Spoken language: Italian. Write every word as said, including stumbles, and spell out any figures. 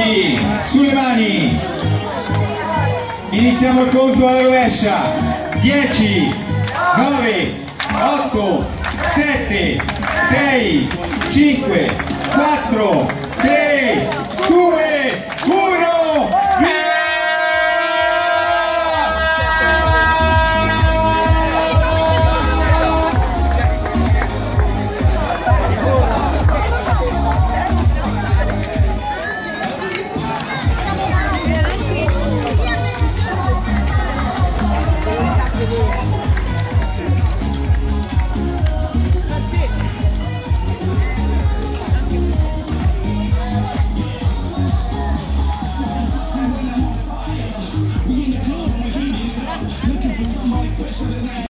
Avanti, sulle mani. Iniziamo il conto alla rovescia. dieci, nove, otto, sette, sei, cinque, quattro, tre, due,